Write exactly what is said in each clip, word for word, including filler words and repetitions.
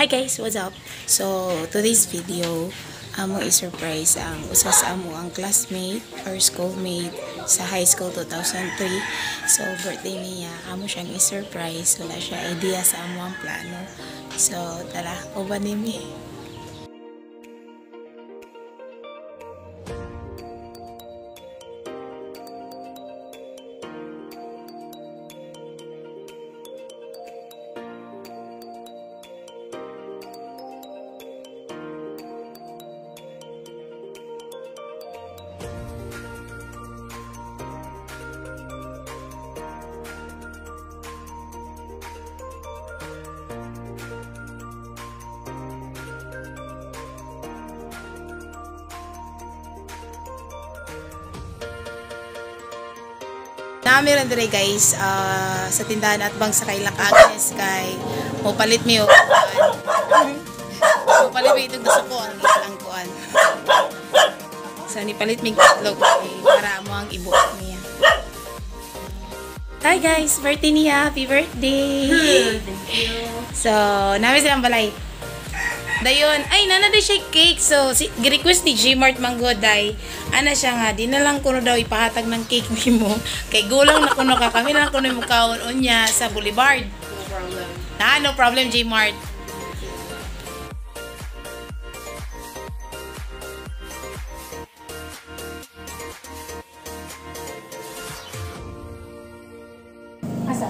Hi guys, what's up? So, today's video, amo i-surprise ang usa sa amo ang classmate or schoolmate sa high school two thousand three. So, birthday niya, amo siyang i-surprise. Wala siya idea sa amo ang plano. So, tara, uban nimi. Nami rin dire guys uh, sa tindahan at bang sa kay Agnes kay mo palit mi o kuan. Mo palit mi itong gusto ko ang ang kuan. So ni palit mi itlog eh, para mo ang ibuot niya. Hi guys, birthday niya. Happy birthday. Thank you. So, nami silang balay. Dayon, ay nana day siya cake. So, si request ni G-Mart Manggoday. Ana siya nga, di na lang kuno daw ipahatag ng cake ni mo. Kay gulang na kuno ka, kami na lang kuno mo kaon unya sa Boulevard. No problem. Ah, no problem G-Mart. Asa?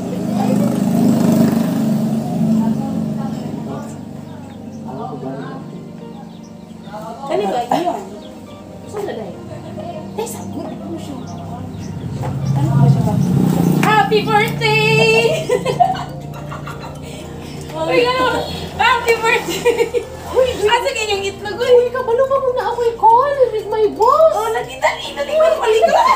Kani ba iyon? Saan na dahil? Dahil sa good ano siya? Ano ba siya ba? Happy birthday! Uy, gano'n! Happy birthday! Uy, asa kanyang itlog? Uy, kabalo pa muna ako i-call with my boss! Oh, lagi-dali! Nalingon! Malingon!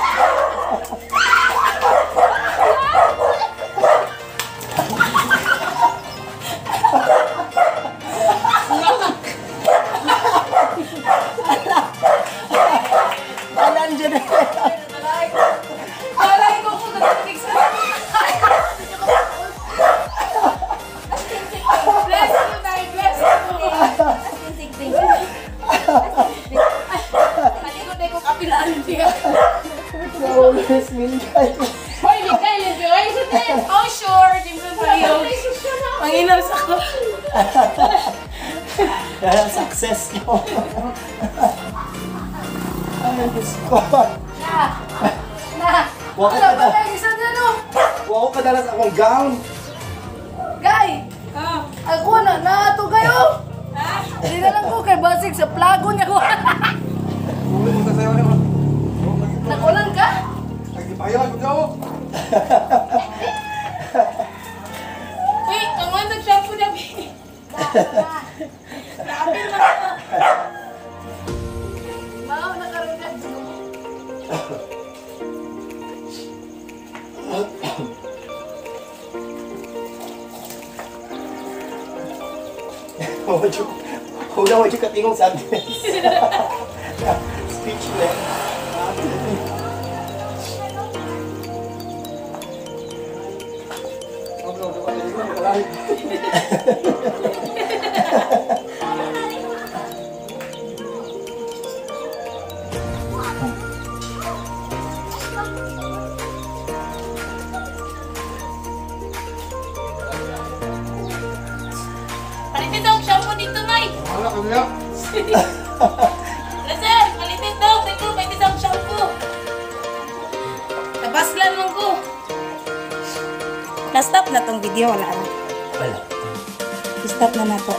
Hoy, Miguel, enjoy! Oh, sure! Jimson pa yun. Manginom sa ako. Kaya success nyo. Ay, Diyos ko. Na! Na! Wako Ano ka ba na. tayo? Isa na no? Wako ka na sa akong gown. Guy! Ako na, nato kayo! Hindi na lang ko kay Basig sa plago niya ko. Ulit mo sasayaw niyo. Nakulan ka? Nagipahirap ko. Uy, ang mga nag-shampoo na bi. Grabe na ka. Mao, nakaragad. Huwag na huwag yung katingong sa Agnes. Speechless. Palitin daw ang shampoo dito, May. Wala ka niya. Lazer, palitin daw. Teko, palitin daw ang shampoo. Tabaslan mo ko. Na-stop na tong video, wala na. Wala. Stop na na to.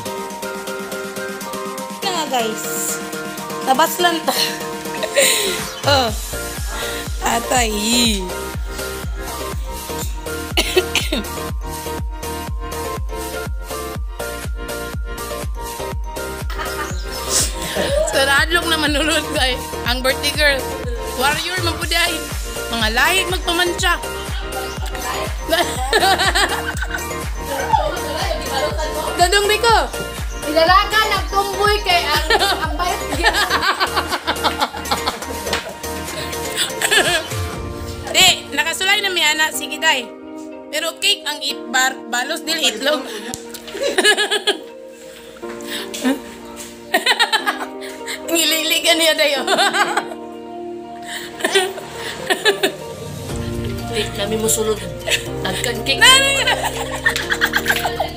Kaya nga guys, nabaslan to. Oh, atay. So, naadlok na manunod kay ang birthday girl. Warrior magpuday. Mga lahi magpamantsa. Dadong Riko. Ilalaga, nagtumboy kay ang ang bayat niya. Di, nakasulay na may anak. Sige, day. Pero cake ang ibar, balos dil itlog. Ngililigan niya dayo. Wait, kami mo sulod. Agkan cake. Nana,